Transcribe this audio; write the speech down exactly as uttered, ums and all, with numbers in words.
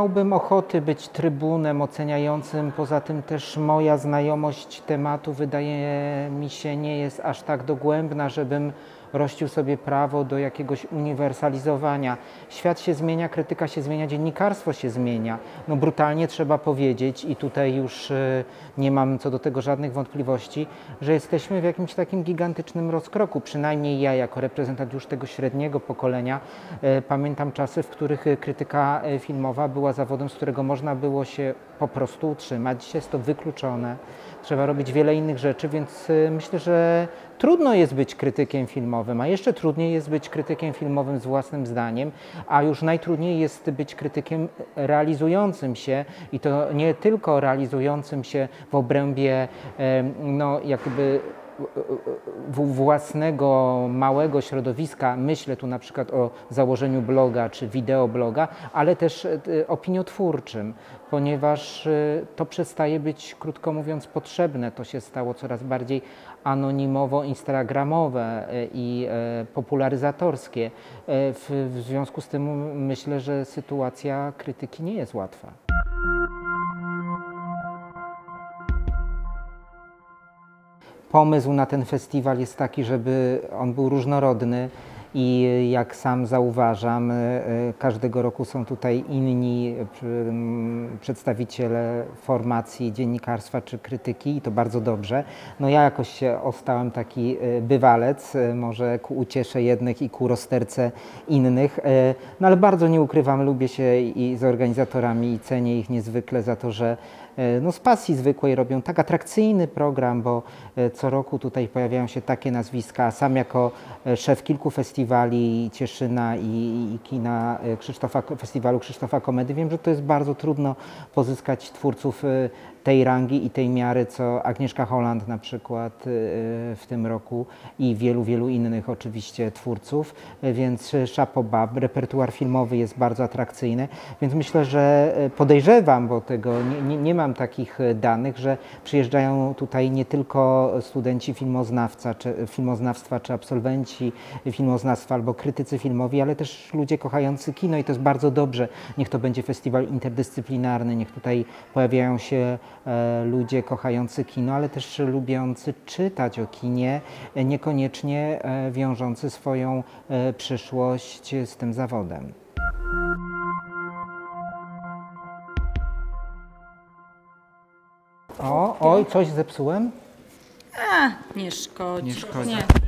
miałbym ochoty być trybunem oceniającym. Poza tym też moja znajomość tematu wydaje mi się nie jest aż tak dogłębna, żebym rościł sobie prawo do jakiegoś uniwersalizowania. Świat się zmienia, krytyka się zmienia, dziennikarstwo się zmienia. No brutalnie trzeba powiedzieć i tutaj już nie mam co do tego żadnych wątpliwości, że jesteśmy w jakimś takim gigantycznym rozkroku. Przynajmniej ja jako reprezentant już tego średniego pokolenia pamiętam czasy, w których krytyka filmowa była zawodem, z którego można było się po prostu utrzymać. Dzisiaj jest to wykluczone. Trzeba robić wiele innych rzeczy, więc myślę, że trudno jest być krytykiem filmowym, a jeszcze trudniej jest być krytykiem filmowym z własnym zdaniem, a już najtrudniej jest być krytykiem realizującym się i to nie tylko realizującym się w obrębie no, jakby własnego małego środowiska, myślę tu na przykład o założeniu bloga czy wideobloga, ale też opiniotwórczym, ponieważ to przestaje być, krótko mówiąc, potrzebne. To się stało coraz bardziej anonimowo, instagramowe i popularyzatorskie. W, w związku z tym myślę, że sytuacja krytyki nie jest łatwa. Pomysł na ten festiwal jest taki, żeby on był różnorodny i jak sam zauważam, każdego roku są tutaj inni przedstawiciele formacji dziennikarstwa czy krytyki i to bardzo dobrze. No ja jakoś się ostałem taki bywalec, może ku uciesze jednych i ku rozterce innych, no ale bardzo nie ukrywam, lubię się i z organizatorami i cenię ich niezwykle za to, że no z pasji zwykłej robią tak atrakcyjny program, bo co roku tutaj pojawiają się takie nazwiska. Sam jako szef kilku festiwali Cieszyna i, i kina Krzysztofa, festiwalu Krzysztofa Komedy wiem, że to jest bardzo trudno pozyskać twórców tej rangi i tej miary, co Agnieszka Holland na przykład w tym roku i wielu, wielu innych oczywiście twórców, więc chapeau bas, repertuar filmowy jest bardzo atrakcyjny, więc myślę, że podejrzewam, bo tego nie, nie, nie mam takich danych, że przyjeżdżają tutaj nie tylko studenci filmoznawca, czy, filmoznawstwa, czy absolwenci filmoznawstwa albo krytycy filmowi, ale też ludzie kochający kino i to jest bardzo dobrze. Niech to będzie festiwal interdyscyplinarny, niech tutaj pojawiają się ludzie kochający kino, ale też lubiący czytać o kinie, niekoniecznie wiążący swoją przyszłość z tym zawodem. O, oj, coś zepsułem? A, nie szkodzi. Nie szkodzi. Nie.